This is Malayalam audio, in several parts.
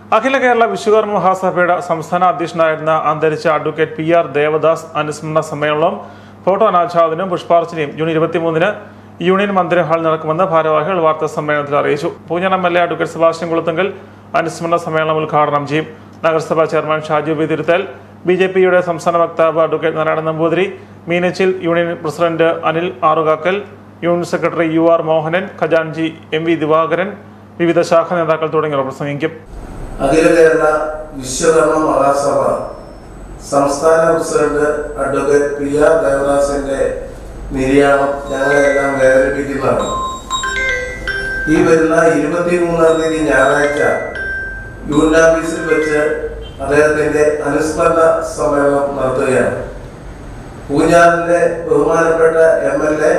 അഖില കേരള വിശ്വകർമ്മ മഹാസഭയുടെ സംസ്ഥാന അധ്യക്ഷനായിരുന്ന അന്തരിച്ച അഡ്വക്കേറ്റ് PR ദേവദാസ് അനുസ്മരണ സമ്മേളനവും ഫോട്ടോ അനാച്ഛാദനവും പുഷ്പാർച്ചനയും ജൂൺ 23-ന് യൂണിയൻ മന്ദിരം ഹാളിൽ നടക്കുമെന്ന് ഭാരവാഹികൾ വാർത്താ സമ്മേളനത്തിൽ അറിയിച്ചു. Poonjar MLA advocate Sebastian Kulathunkal അനുസ്മരണ സമ്മേളനം ഉദ്ഘാടനം ചെയ്യും. നഗരസഭാ ചെയർമാൻ ഷാജു ബി തിരുത്തൽ, BJPയുടെ സംസ്ഥാന വക്താവ് advocate Narayanan Namboothiri, Meenachil union president Anil Arukakkal, union secretary UR Mohanan, ഖജാൻജി MV ദിവാകരൻ, വിവിധ ശാഖാ നേതാക്കൾ തുടങ്ങിയവർ പ്രസംഗിക്കും. അഖില കേരള വിശ്വകർമ്മ മഹാസഭ സംസ്ഥാന പ്രസിഡന്റ് അഡ്വക്കേറ്റ് PR ദേവദാസിന്റെ നിര്യാണം ഞങ്ങളെല്ലാം വേദനിപ്പിക്കുന്നതാണ്. ഈ വരുന്ന 23-ാം തീയതി ഞായറാഴ്ച യൂണിയൻ ഓഫീസിൽ വെച്ച് അദ്ദേഹത്തിന്റെ അനുസ്മരണ സമ്മേളനം നടത്തുകയാണ്. പൂഞ്ഞാറിന്റെ ബഹുമാനപ്പെട്ട MLA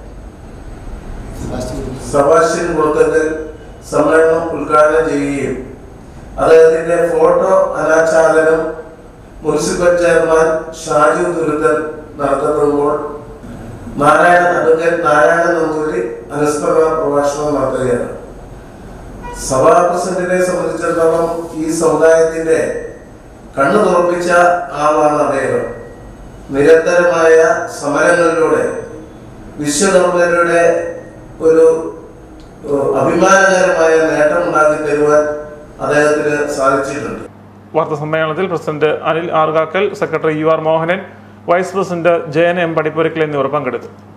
സെബാസ്റ്റ്യൻ കുളത്തുങ്കൽ സമ്മേളനം ഉദ്ഘാടനം ചെയ്യുകയും അദ്ദേഹത്തിന്റെ ഫോട്ടോ അനാച്ഛാദനം മുനിസിപ്പൽ ചെയർമാൻ ഷാജു തിരുത്തൽ നടത്തുമ്പോൾ അഡ്വക്കേറ്റ് നാരായണൻ നമ്പൂതിരി അനുസ്മരണ പ്രഭാഷണം നടത്തുകയാണ്. സഭാ പ്രസിഡന്റിനെ സംബന്ധിച്ചിടത്തോളം ഈ സമുദായത്തിന്റെ കണ്ണു തുറപ്പിച്ച ആളാണ് അദ്ദേഹം. നിരന്തരമായ സമരങ്ങളിലൂടെ വിശ്വകർമ്മരുടെ ഒരു അഭിമാനകരമായ നേട്ടം ഉണ്ടാക്കി തരുവാൻ അദ്ദേഹത്തിന് സാധിച്ചിട്ടുണ്ട്. വാർത്താ സമ്മേളനത്തിൽ president Anil Arukakkal, secretary UR Mohanan, vice president JN M Padippurakkal എന്നിവർ പങ്കെടുത്തു.